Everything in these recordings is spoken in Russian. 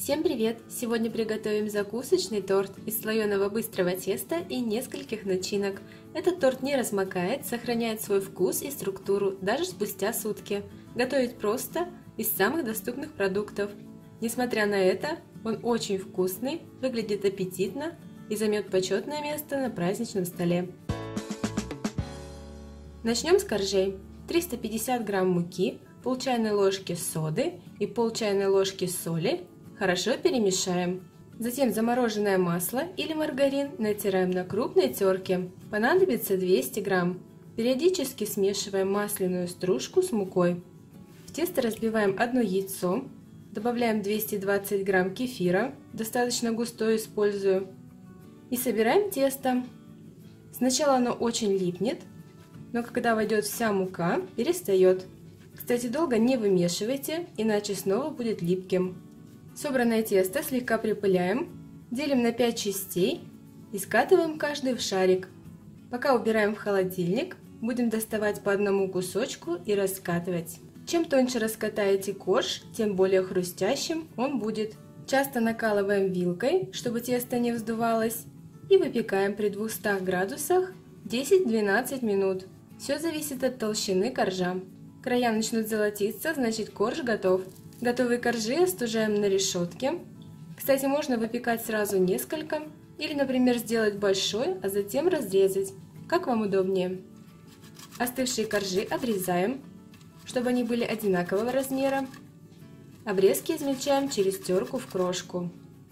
Всем привет! Сегодня приготовим закусочный торт из слоеного быстрого теста и нескольких начинок. Этот торт не размокает, сохраняет свой вкус и структуру даже спустя сутки. Готовить просто из самых доступных продуктов. Несмотря на это, он очень вкусный, выглядит аппетитно и займет почетное место на праздничном столе. Начнем с коржей. 350 грамм муки, пол чайной ложки соды и пол чайной ложки соли. Хорошо перемешаем. Затем замороженное масло или маргарин натираем на крупной терке. Понадобится 200 грамм. Периодически смешиваем масляную стружку с мукой. В тесто разбиваем одно яйцо. Добавляем 220 грамм кефира, достаточно густой использую. И собираем тесто. Сначала оно очень липнет, но когда войдет вся мука, перестает. Кстати, долго не вымешивайте, иначе снова будет липким. Собранное тесто слегка припыляем, делим на 5 частей и скатываем каждый в шарик. Пока убираем в холодильник, будем доставать по одному кусочку и раскатывать. Чем тоньше раскатаете корж, тем более хрустящим он будет. Часто накалываем вилкой, чтобы тесто не вздувалось, и выпекаем при 200 градусах 10-12 минут. Все зависит от толщины коржа. Края начнут золотиться, значит корж готов. Готовые коржи остужаем на решетке. Кстати, можно выпекать сразу несколько, или, например, сделать большой, а затем разрезать, как вам удобнее. Остывшие коржи обрезаем, чтобы они были одинакового размера. Обрезки измельчаем через терку в крошку.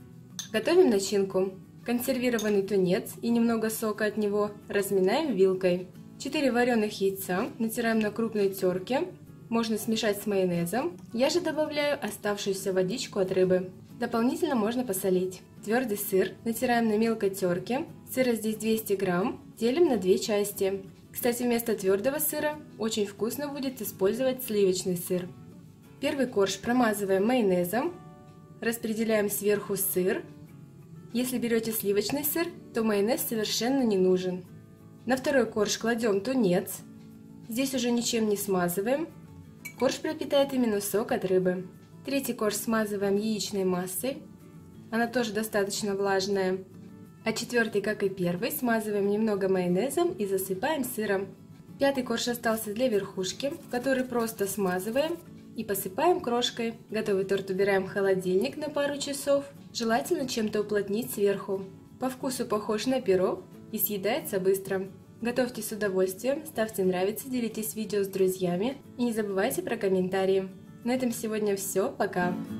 Готовим начинку. Консервированный тунец и немного сока от него разминаем вилкой. 4 вареных яйца натираем на крупной терке. Можно смешать с майонезом. Я же добавляю оставшуюся водичку от рыбы. Дополнительно можно посолить. Твердый сыр натираем на мелкой терке. Сыра здесь 200 грамм. Делим на 2 части. Кстати, вместо твердого сыра очень вкусно будет использовать сливочный сыр. Первый корж промазываем майонезом. Распределяем сверху сыр. Если берете сливочный сыр, то майонез совершенно не нужен. На второй корж кладем тунец. Здесь уже ничем не смазываем. Корж пропитает именно сок от рыбы. Третий корж смазываем яичной массой. Она тоже достаточно влажная. А четвертый, как и первый, смазываем немного майонезом и засыпаем сыром. Пятый корж остался для верхушки, который просто смазываем и посыпаем крошкой. Готовый торт убираем в холодильник на пару часов. Желательно чем-то уплотнить сверху. По вкусу похож на пирог и съедается быстро. Готовьте с удовольствием, ставьте нравится, делитесь видео с друзьями и не забывайте про комментарии. На этом сегодня все, пока!